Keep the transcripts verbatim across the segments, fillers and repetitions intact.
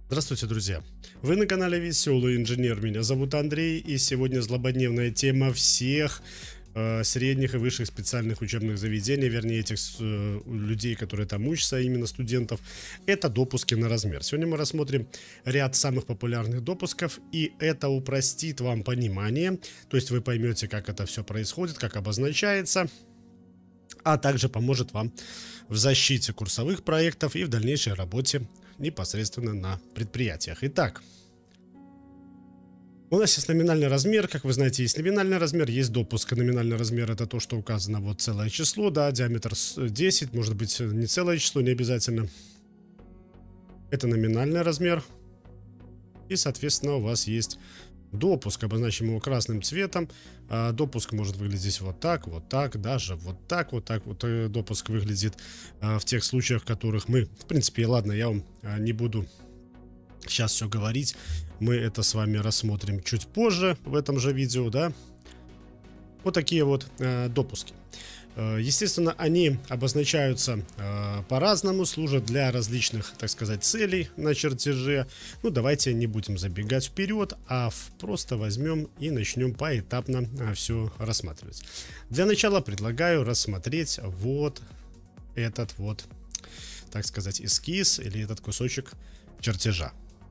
Здравствуйте, друзья! Вы на канале Веселый Инженер. Меня зовут Андрей, и сегодня злободневная тема всех э, средних и высших специальных учебных заведений, вернее, этих э, людей, которые там учатся, а именно студентов, это допуски на размер. Сегодня мы рассмотрим ряд самых популярных допусков, и это упростит вам понимание, то есть вы поймете, как это все происходит, как обозначается, а также поможет вам в защите курсовых проектов и в дальнейшей работе непосредственно на предприятиях. Итак, у нас есть номинальный размер, как вы знаете, есть номинальный размер, есть допуск. Номинальный размер — это то, что указано вот целое число, да, диаметр десять, может быть не целое число, не обязательно. Это номинальный размер. И, соответственно, у вас есть допуск, обозначим его красным цветом. А, допуск может выглядеть вот так, вот так, даже вот так, вот так вот. Допуск выглядит а, в тех случаях, в которых мы, в принципе, ладно, я вам а, не буду сейчас все говорить. Мы это с вами рассмотрим чуть позже в этом же видео, да. Вот такие вот а, допуски. Естественно, они обозначаются э, по-разному, служат для различных, так сказать, целей на чертеже. Ну, давайте не будем забегать вперед, а в, просто возьмем и начнем поэтапно э, все рассматривать. Для начала предлагаю рассмотреть вот этот вот, так сказать, эскиз или этот кусочек чертежа.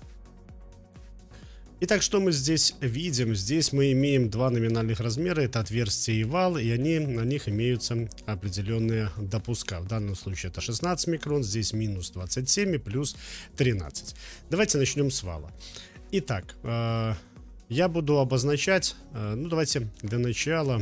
Итак, что мы здесь видим? Здесь мы имеем два номинальных размера, это отверстие и вал, и они, на них имеются определенные допуска. В данном случае это шестнадцать микрон, здесь минус двадцать семь и плюс тринадцать. Давайте начнем с вала. Итак, э, я буду обозначать, э, ну давайте для начала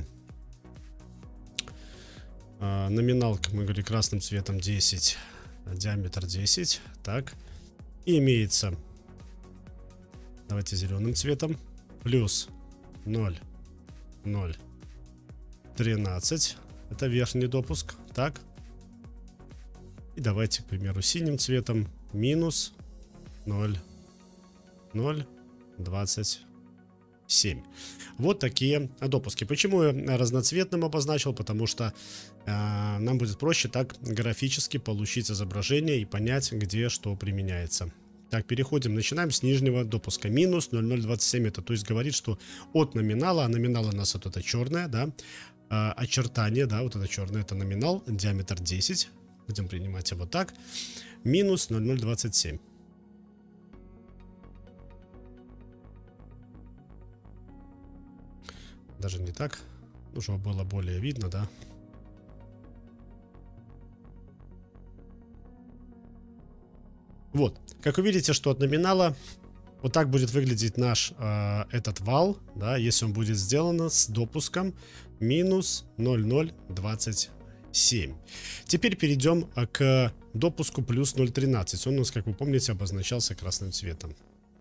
э, номинал, как мы говорили, красным цветом десять, диаметр десять, так, и имеется... Давайте зеленым цветом. Плюс ноль, ноль, тринадцать. Это верхний допуск. Так. И давайте, к примеру, синим цветом. Минус ноль, ноль, двадцать семь. Вот такие допуски. Почему я разноцветным обозначил? Потому что э, нам будет проще так графически получить изображение и понять, где что применяется. Так, переходим, начинаем с нижнего допуска. Минус ноль ноль двадцать семь, это то есть говорит, что от номинала, а номинал у нас вот это черное, да, э, очертание, да, вот это черное, это номинал, диаметр десять, будем принимать его так, минус ноль ноль двадцать семь. Даже не так, чтобы было более видно, да. Вот, как вы видите, что от номинала вот так будет выглядеть наш э, этот вал, да, если он будет сделан с допуском минус ноль ноль двадцать семь. Теперь перейдем к допуску плюс ноль тринадцать. Он у нас, как вы помните, обозначался красным цветом.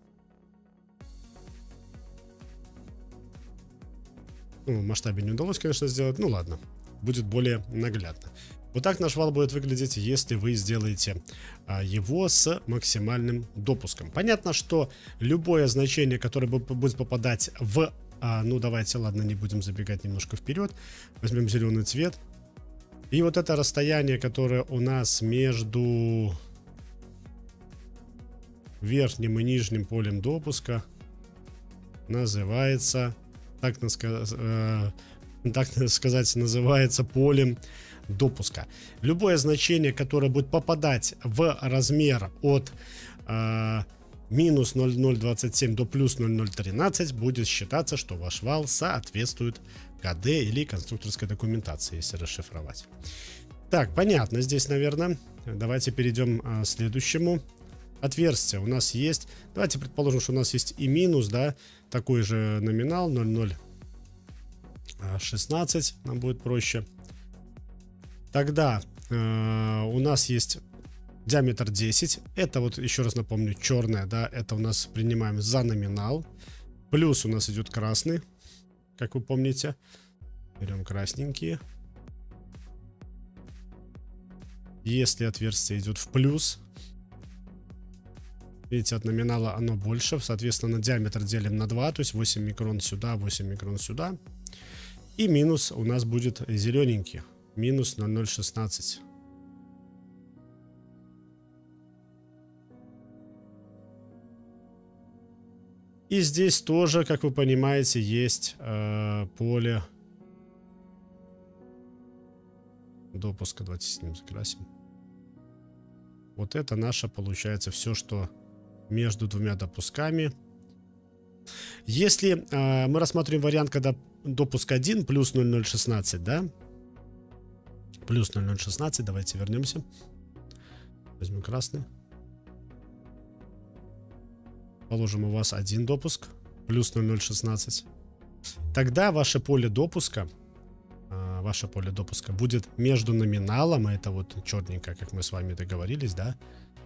Ну, в масштабе не удалось, конечно, сделать. Ну ладно, будет более наглядно. Вот так наш вал будет выглядеть, если вы сделаете а, его с максимальным допуском. Понятно, что любое значение, которое будет попадать в... А, ну, давайте, ладно, не будем забегать немножко вперед. Возьмем зеленый цвет. И вот это расстояние, которое у нас между верхним и нижним полем допуска, называется, так, э, так сказать, называется полем допуска. Любое значение, которое будет попадать в размер от э, минус ноль ноль двадцать семь до плюс ноль ноль тринадцать, будет считаться, что ваш вал соответствует КД или конструкторской документации, если расшифровать. Так, понятно здесь, наверное. Давайте перейдем к э, следующему. Отверстие у нас есть. Давайте предположим, что у нас есть и минус, да, такой же номинал ноль ноль шестнадцать, нам будет проще. Тогда э, у нас есть диаметр десять. Это вот, еще раз напомню, черное, да, это у нас принимаем за номинал. Плюс у нас идет красный, как вы помните. Берем красненькие. Если отверстие идет в плюс, видите, от номинала оно больше, соответственно, диаметр делим на два, то есть восемь микрон сюда, восемь микрон сюда. И минус у нас будет зелененький. Минус ноль ноль шестнадцать. И здесь тоже, как вы понимаете, есть э, поле допуска. Давайте с ним закрасим. Вот это наше, получается, все, что между двумя допусками. Если э, мы рассмотрим вариант, когда допуск один плюс ноль ноль шестнадцать, да? Плюс ноль ноль шестнадцать, давайте вернемся. Возьмем красный. Положим, у вас один допуск плюс ноль ноль шестнадцать. Тогда ваше поле допуска, э, ваше поле допуска будет между номиналом, это вот черненько, как мы с вами договорились, да?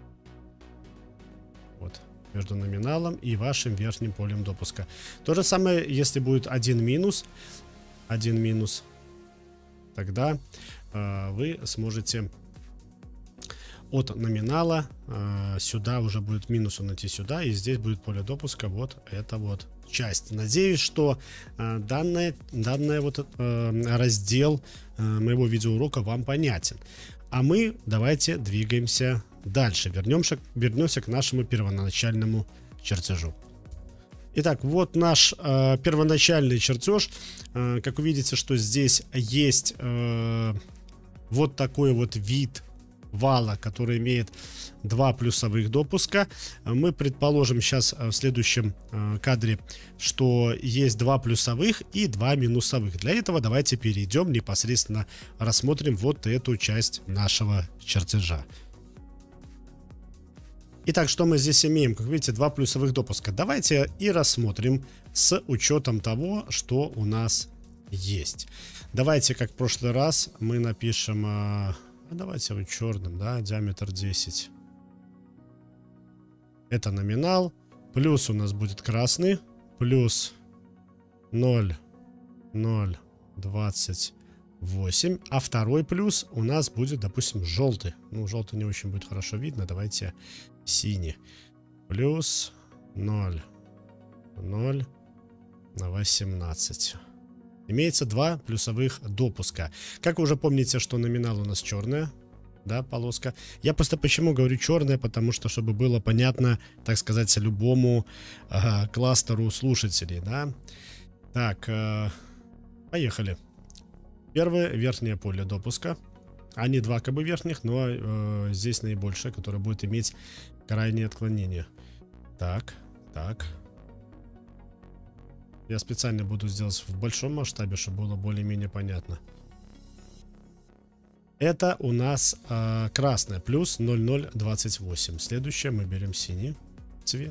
Вот. Между номиналом и вашим верхним полем допуска. То же самое, если будет один минус, один минус, тогда э, вы сможете от номинала э, сюда уже будет минус найти сюда, и здесь будет поле допуска, вот это вот часть. Надеюсь, что э, данное, данное вот э, раздел э, моего видеоурока вам понятен. А мы давайте двигаемся дальше. Вернемся, вернемся к нашему первоначальному чертежу. Итак, вот наш э, первоначальный чертеж. Э, как вы видите, что здесь есть э, вот такой вот вид вала, который имеет два плюсовых допуска. Мы предположим сейчас в следующем э, кадре, что есть два плюсовых и два минусовых. Для этого давайте перейдем непосредственно, рассмотрим вот эту часть нашего чертежа. Итак, что мы здесь имеем? Как видите, два плюсовых допуска. Давайте и рассмотрим с учетом того, что у нас есть. Давайте, как в прошлый раз, мы напишем... Э, давайте вот черным, да, диаметр десять. Это номинал. Плюс у нас будет красный. Плюс ноль, ноль, двадцать восемь. А второй плюс у нас будет, допустим, желтый. Ну, желтый не очень будет хорошо видно. Давайте синий. Плюс ноль, ноль, восемнадцать. Имеется два плюсовых допуска. Как вы уже помните, что номинал у нас черная, да, полоска. Я просто почему говорю черная, потому что, чтобы было понятно, так сказать, любому э, кластеру слушателей, да. Так, э, поехали. Первое, верхнее поле допуска. Они два как бы верхних, но э, здесь наибольшее, которое будет иметь крайнее отклонение. Так, так. Я специально буду сделать в большом масштабе, чтобы было более-менее понятно. Это у нас э, красное, плюс ноль ноль двадцать восемь. Следующее мы берем синий цвет.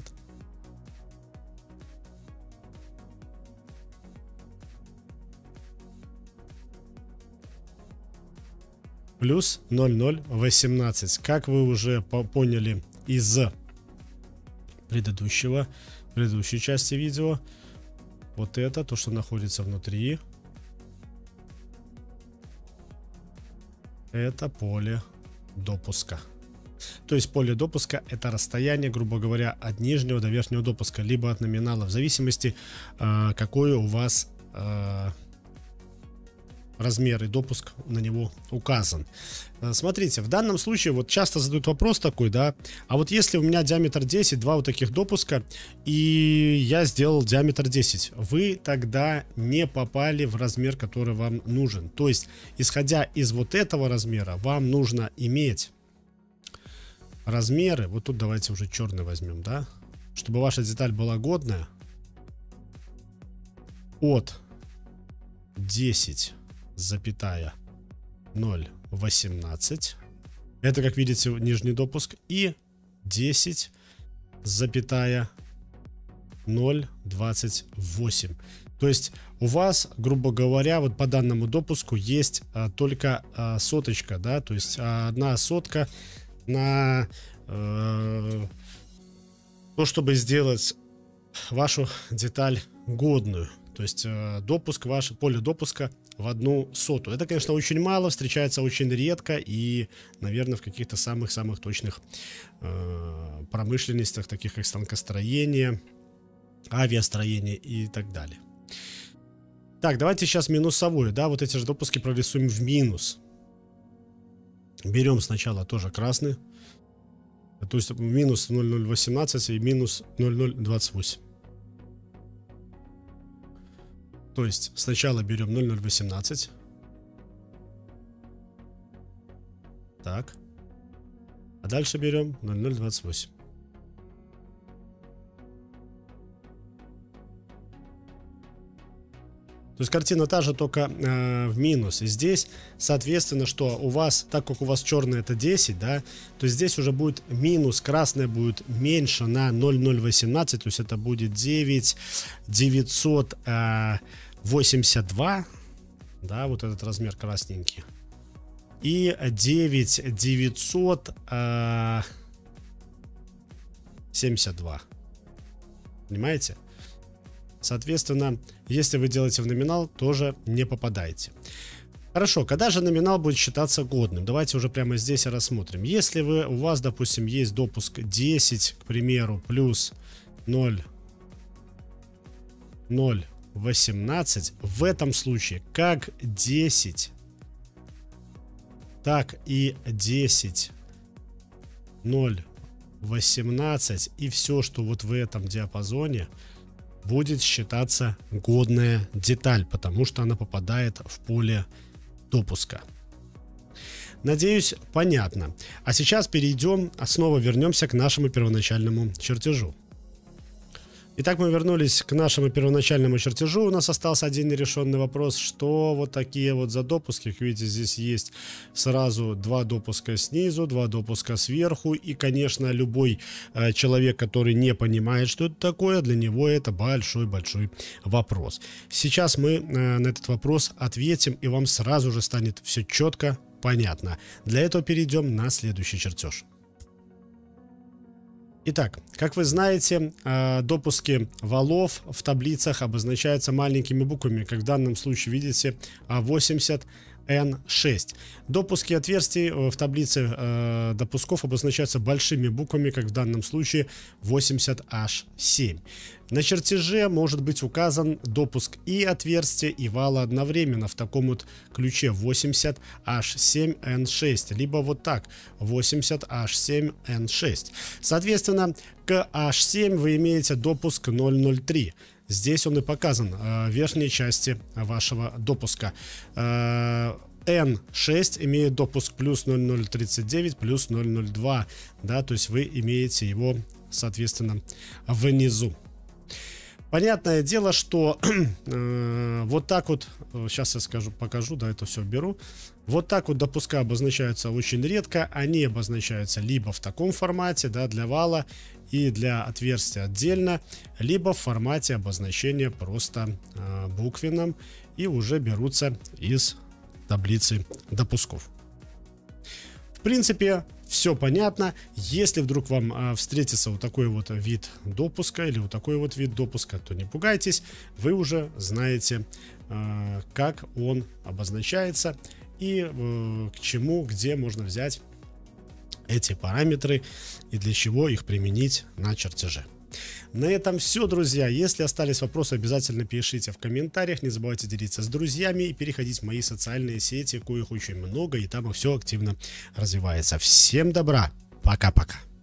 Плюс ноль ноль восемнадцать. Как вы уже поняли из предыдущего, предыдущей части видео, вот это, то, что находится внутри, это поле допуска. То есть поле допуска — это расстояние, грубо говоря, от нижнего до верхнего допуска, либо от номинала, в зависимости, э, какой у вас э, размер и допуск на него указан. Смотрите, в данном случае вот часто задают вопрос такой, да, а вот если у меня диаметр десять, два вот таких допуска, и я сделал диаметр десять, вы тогда не попали в размер, который вам нужен. То есть, исходя из вот этого размера, вам нужно иметь размеры, вот тут давайте уже черный возьмем, да, чтобы ваша деталь была годная, от десять запятая ноль восемнадцать, это, как видите, нижний допуск, и десять запятая ноль двадцать восемь. То есть у вас, грубо говоря, вот по данному допуску есть а, только а, соточка, да, то есть а, одна сотка на э, то, чтобы сделать вашу деталь годную. То есть э, допуск, ваше поле допуска в одну сотую. Это, конечно, очень мало, встречается очень редко и, наверное, в каких-то самых-самых точных э, промышленностях, таких как станкостроение, авиастроение и так далее. Так, давайте сейчас минусовую, да, вот эти же допуски прорисуем в минус. Берем сначала тоже красный, то есть минус ноль ноль восемнадцать и минус ноль ноль двадцать восемь. То есть сначала берем ноль ноль восемнадцать. Так. А дальше берем ноль ноль двадцать восемь. То есть картина та же, только э, в минус. И здесь, соответственно, что у вас, так как у вас черный это десять, да, то здесь уже будет минус, красное будет меньше на ноль ноль восемнадцать, то есть это будет девять девятьсот восемьдесят два, да, вот этот размер красненький. И девять девятьсот семьдесят два. Понимаете? Соответственно, если вы делаете в номинал, тоже не попадаете. Хорошо, когда же номинал будет считаться годным? Давайте уже прямо здесь рассмотрим. Если вы, у вас, допустим, есть допуск десять, к примеру, плюс ноль ноль восемнадцать, в этом случае как десять, так и десять ноль восемнадцать и все, что вот в этом диапазоне, будет считаться годная деталь, потому что она попадает в поле допуска. Надеюсь, понятно. А сейчас перейдем, снова вернемся к нашему первоначальному чертежу. Итак, мы вернулись к нашему первоначальному чертежу. У нас остался один нерешенный вопрос, что вот такие вот за допуски. Как видите, здесь есть сразу два допуска снизу, два допуска сверху. И, конечно, любой э, человек, который не понимает, что это такое, для него это большой-большой вопрос. Сейчас мы э, на этот вопрос ответим, и вам сразу же станет все четко понятно. Для этого перейдем на следующий чертеж. Итак, как вы знаете, допуски валов в таблицах обозначаются маленькими буквами, как в данном случае видите восемьдесят эн шесть. Допуски отверстий в таблице э, допусков обозначаются большими буквами, как в данном случае восемьдесят аш семь. На чертеже может быть указан допуск и отверстия, и вала одновременно в таком вот ключе восемьдесят аш семь эн шесть, либо вот так восемьдесят аш семь эн шесть. Соответственно, к аш семь вы имеете допуск ноль ноль три. Здесь он и показан в верхней части вашего допуска. эн шесть имеет допуск плюс ноль ноль тридцать девять, плюс ноль ноль два. Да, то есть вы имеете его, соответственно, внизу. Понятное дело, что э, вот так вот, сейчас я скажу, покажу, да, это все беру. Вот так вот допуска обозначаются очень редко. Они обозначаются либо в таком формате, да, для вала и для отверстия отдельно, либо в формате обозначения просто э, буквенном и уже берутся из таблицы допусков. В принципе, все понятно. Если вдруг вам э, встретится вот такой вот вид допуска или вот такой вот вид допуска, то не пугайтесь, вы уже знаете, э, как он обозначается и э, к чему, где можно взять эти параметры и для чего их применить на чертеже. На этом все, друзья. Если остались вопросы, обязательно пишите в комментариях. Не забывайте делиться с друзьями и переходить в мои социальные сети, коих очень много, и там все активно развивается. Всем добра. Пока-пока.